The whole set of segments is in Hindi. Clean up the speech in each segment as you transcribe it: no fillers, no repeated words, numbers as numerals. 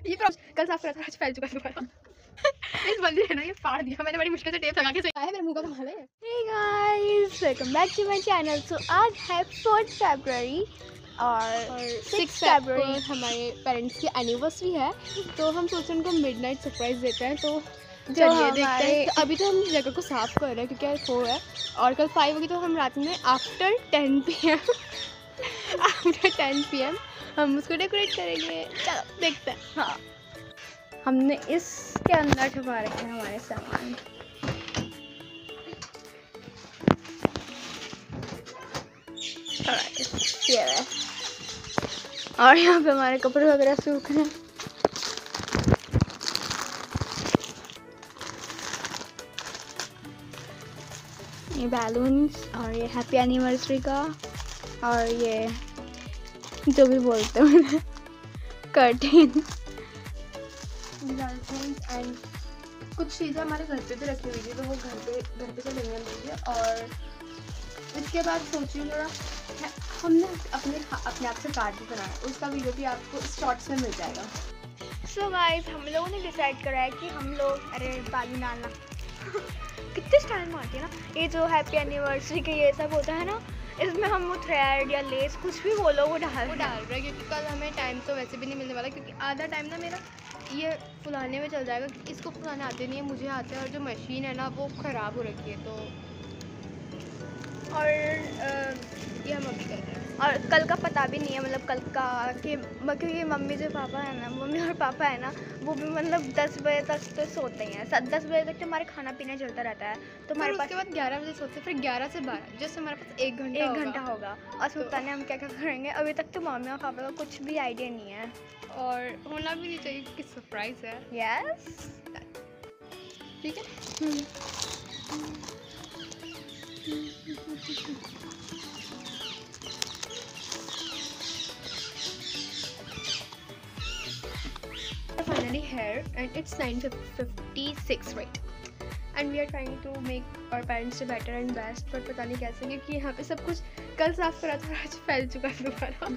ये कल साफ करा था, आज फैल चुका है दोबारा। इस बंदी ने ना ये फाड़ दिया, मैंने बड़ी मुश्किल से टेप लगा के सही है, मेरे मुंह का कमाल है। Hey guys, welcome back to my channel. So आज है 4 फरवरी और 6 फरवरी हमारे पेरेंट्स की एनिवर्सरी है, तो हम सोच रहे हैं उनको मिडनाइट सरप्राइज देते हैं। तो जो चलिए देखते हमारे हैं। तो अभी तो हम जगह को साफ कर रहे हैं क्योंकि आज 4 है और कल 5 होगी, तो हम रात में आफ्टर 10 PM आफ्टर 10 PM हम उसको डेकोरेट करेंगे। चलो देखते हैं। हाँ, हमने इसके अंदर छुपा रखे हैं हमारे सामान। ये है, और यहाँ पे हमारे कपड़े वगैरह सूख रहे हैं। ये बैलून्स और ये हैप्पी एनिवर्सरी का और ये जो भी बोलते हैं कर्टेन एंड कुछ चीज़ें हमारे घर पे भी रखी हुई थी, तो वो घर पे चलेंगे हम चीज़ें। और इसके बाद सोचिए थोड़ा, हमने अपने आप से कार्ड भी बनाया, उसका वीडियो भी आपको शॉर्ट्स में मिल जाएगा। सो गाइस, हम लोगों ने डिसाइड करा है कि हम लोग, अरे बालू डालना कितने स्टाइल में आती है ना, ये जो हैप्पी एनिवर्सरी के ये सब होता है ना, इसमें हम वो थ्रेड या लेस कुछ भी बोलो वो डाल रहे हैं, क्योंकि कल हमें टाइम तो वैसे भी नहीं मिलने वाला, क्योंकि आधा टाइम ना मेरा ये फुलाने में चल जाएगा, क्योंकि इसको फुलाने आते नहीं है, मुझे आते हैं, और जो मशीन है ना वो ख़राब हो रखी है। तो और ये हम अभी कर रहे हैं। और कल का पता भी नहीं है, मतलब कल का कि क्योंकि मम्मी जो पापा है ना, मम्मी और पापा है ना, वो भी मतलब 10 बजे तक तो सोते ही हैं। 10 बजे तक तो हमारे खाना पीना चलता रहता है, तो हमारे पास उसके बाद 11 बजे सोते, फिर 11 से 12 जैसे हमारे पास 1 घंटा होगा। और सोता ने हम क्या क्या करेंगे, अभी तक तो मम्मी और पापा का कुछ भी आइडिया नहीं है, और होना भी नहीं चाहिए क्योंकि सरप्राइज है। यस, ठीक है। Finally here, and it's 9:56 right, and we are trying to make our parents day better and best, but पता नहीं कैसे, क्योंकि यहाँ पे सब कुछ कल साफ करा था, आज फैल चुका है दोबारा।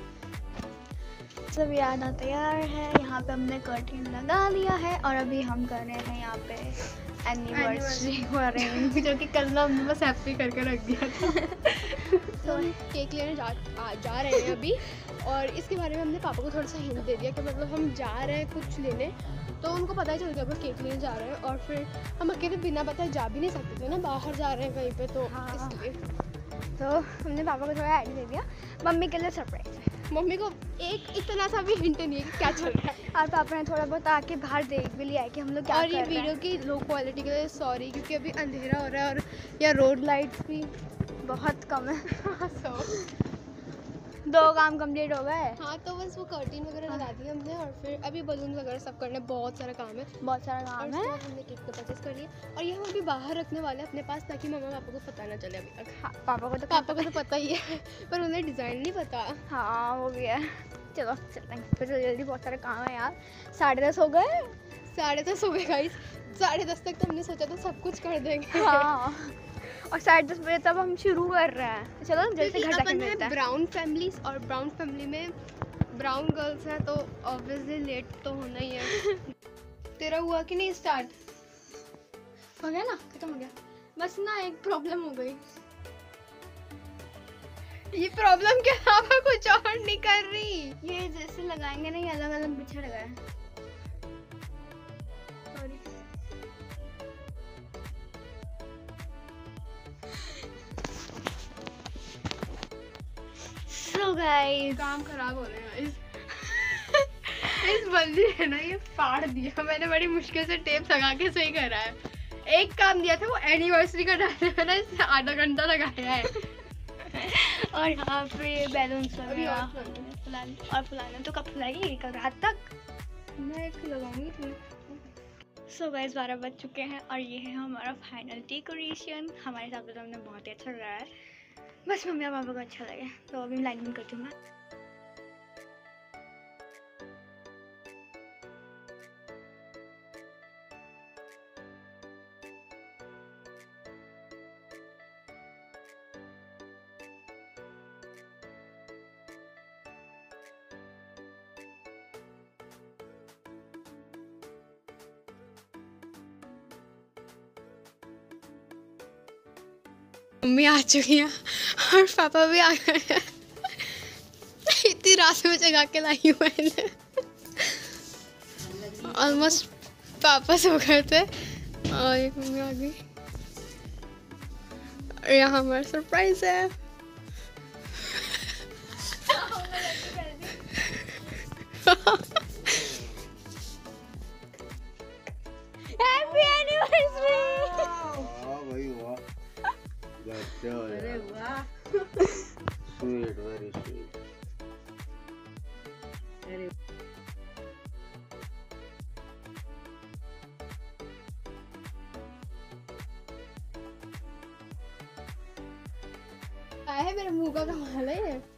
सब याद तैयार है, यहाँ पे हमने कर्टेन लगा लिया है और अभी हम कर रहे हैं यहाँ पे एनिवर्सरी को अरेंज, जो कि कल ना हमने बस हैप्पी करके रख दिया था। तो हम केक लेने जा रहे हैं अभी, और इसके बारे में हमने पापा को थोड़ा सा हिंट दे दिया कि मतलब हम जा रहे हैं कुछ लेने, तो उनको पता ही चल गया हम केक लेने जा रहे हैं। और फिर हम अकेले बिना बताए जा भी नहीं सकते थे ना, बाहर जा रहे हैं कहीं पे, तो हाँ। इसलिए तो हमने पापा को थोड़ा आइडिया दे दिया, मम्मी के लिए सरप्राइज है। मम्मी को एक इतना सा भी हिंट नहीं है कि क्या चल रहा है। और पापा ने थोड़ा बहुत आके बाहर देख भी लिया है कि हम लोग क्या और कर रहे ये हैं। वीडियो की लो क्वालिटी के लिए सॉरी, क्योंकि अभी अंधेरा हो रहा है और या रोड लाइट्स भी बहुत कम है। so, 2 काम कंप्लीट हो गए। हाँ, तो बस वो कर्टेन वगैरह लगा दिए हमने, और फिर अभी बलून वगैरह सब करने, बहुत सारा काम है, बहुत सारा काम है। और हमने केक तो परचेस कर लिया, और ये हम अभी बाहर रखने वाले हैं अपने पास, ताकि मम्मा पापा को पता ना चले अभी तक। हाँ, पापा को तो पता ही है, पर उन्हें डिज़ाइन नहीं पता। हाँ, वो भी है। चलो चलते हैं फिर, जल्दी, बहुत सारा काम है यार। 10:30 हो गए। 10:30 हो गए गाइस, 10:30 तक तो हमने सोचा था सब कुछ कर देंगे। हाँ, और 10:30 बजे तब हम शुरू कर रहे हैं। चलो जल्दी से घर जाके मिलते हैं। ब्राउन फैमिलीज, और ब्राउन फैमिली में ब्राउन गर्ल्स हैं, तो ऑब्वियसली लेट तो होना ही है। तेरा हुआ कि नहीं स्टार्ट? हो गया ना, खत्म हो गया। बस ना एक प्रॉब्लम हो गई। ये प्रॉब्लम क्या था, मैं कुछ और नहीं कर रही। ये जैसे लगाएंगे ना, ये अलग अलग बिछड़ गए। सॉरी। सो गाइस, काम खराब हो रहे हैं इस बंदी ने ना ये फाड़ दिया, मैंने बड़ी मुश्किल से टेप लगा के सही करा है। एक काम दिया था वो एनिवर्सरी का डालने में ना, इससे आधा घंटा लगाया है। और यहाँ पे बैलून्स वगैरह फुलाना तो कब फुलाएगी, कल रात तक। मैं एक लगाऊंगी। सो गाइस, 12 बज चुके हैं और ये है हमारा फाइनल डेकोरेशन। हमारे हिसाब से तो हमने बहुत ही अच्छा लगाया है, बस मम्मी और पापा को अच्छा लगे, तो अभी लाइनिंग करती हूँ मैं। मम्मी आ चुकी हैं और पापा भी आ गए हैं। इतनी रात में जगा के लाई हूँ मैंने। ऑलमोस्ट पापा सो गए थे और एक मम्मी आ गई। और यहाँ हमारा सरप्राइज है। Happy anniversary. वाह भाई वाह, गजब अरे यार, वाह, स्वीट, वेरी स्वीट। अरे आया है मेरे मुंह का कमाल है ये।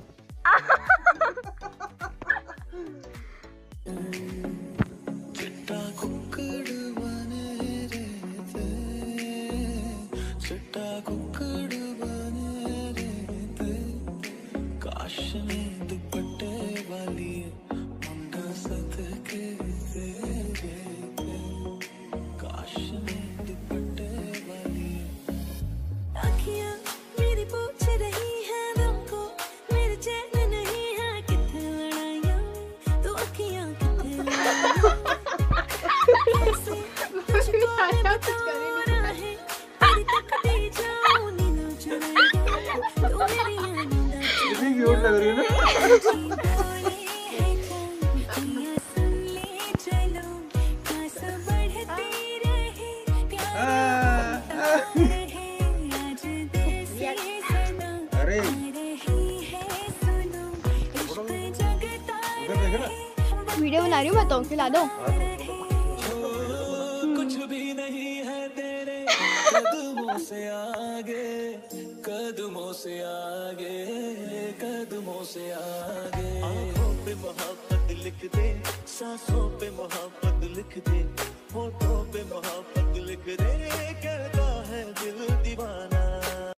कितनी क्यूट लग रही है ना। अरे उधर देखे ना, वीडियो बना रही हूँ मैं, तो खिला दो। कुछ भी नहीं है तेरे कदमों से आगे, कदमों से आगे, कदमों से आगे। आँखों पे मोहब्बत लिख दे, सांसों पे मोहब्बत लिख दे, होठों पे मोहब्बत लिख दे, कहता है दिल दीवाना